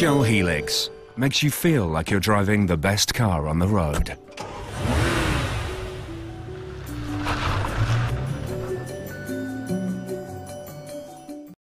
Shell Helix makes you feel like you're driving the best car on the road.